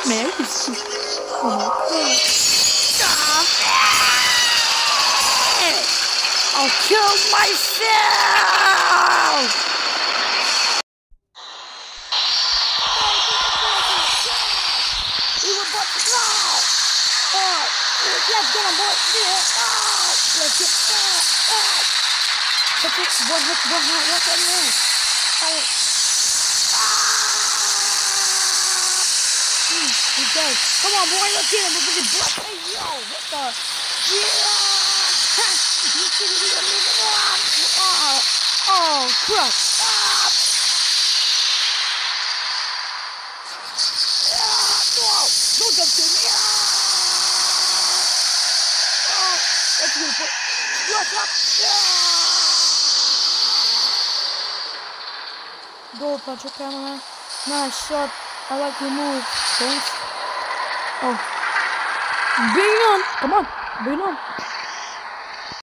man. Oh my god. Stop it! I'll kill myself! We were about to go! Let's get on board! Let's get one hit, what's that man? He's dead. Come on, boy, let's get him. We're gonna blood. Hey, yo, what the? Yeah! You shouldn't even leave it alone. Oh, crap. No, don't jump to me. That's beautiful. What's up? Go, Patrick camera. Nice shot. I like your move. Thanks. Oh. Bring it on. Come on. Bring it on.